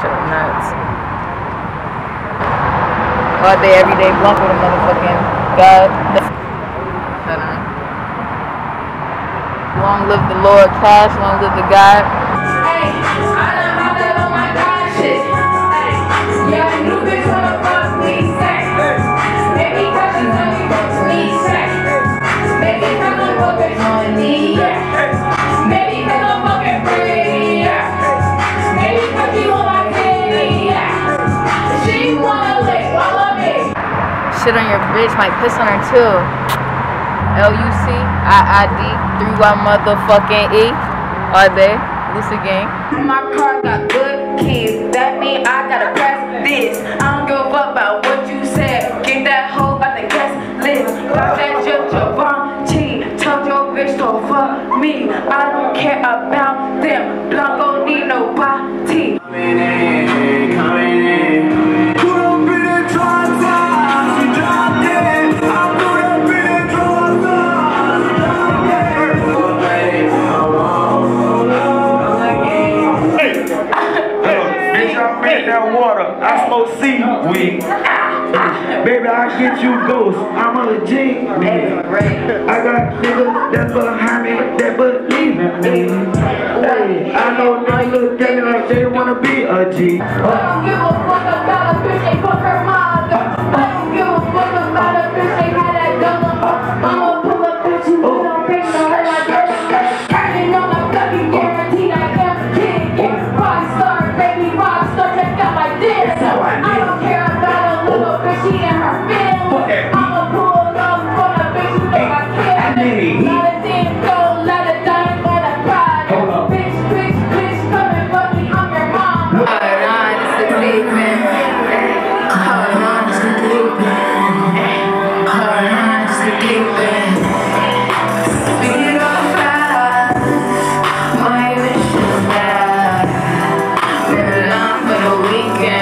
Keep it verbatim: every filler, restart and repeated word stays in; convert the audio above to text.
shit nuts. All day, every day, blunt with a motherfucking God. Shut up. Long live the Lord, cash, long live the God. Hey, I done hopped up on my God shit. Hey, yeah, new bitch wanna fuck me, say. Maybe cause she tell me fuck me, say. Maybe cause I'm fucking money, yeah. Maybe cause I'm fucking free, yeah. Maybe cause she want my kitty, yeah. She wanna lick all of me. Shit on your bitch, might piss on her too. L U C I I D three Y motherfucking E. Are they? Lucid Gang. My car got good keys. That mean I gotta press this. I don't give a fuck about what you said. Get that hoe about the guest list. Got that Jip Javante. Told your bitch to fuck me. I don't care about them. Blanco need no body. Coming in, coming in. Put up in the drive-by. She dropped it. I put up in the drive-by. She dropped it. Oh, baby, I want Bitch, I made that water. I smoke seaweed. Baby, I get you ghost. I'm a G. I got niggas that behind me that believe in me. Hey, I know niggas look at me like they wanna be a G. I don't give a fuck about a bitch, they fuck her mother. I don't give a fuck about a bitch, they had that gun on her. I'ma pull up bitch, you don't pay no her like that. Turning on a fucking guaranteed I am king. Rockstar, baby, rockstar, check out my dick. I don't care about a little bitch, she and her feelings. I'ma pull up for the bitch, you know I care. Let it ding go, let it die, let it cry. Bitch, bitch, bitch, come and fuck me, I'm your mom. Hold on, it's the deep end. Hold on, it's the deep end. Hold on, it's the deep end. Speed it up fast. My mission is bad. Living on for the weekend.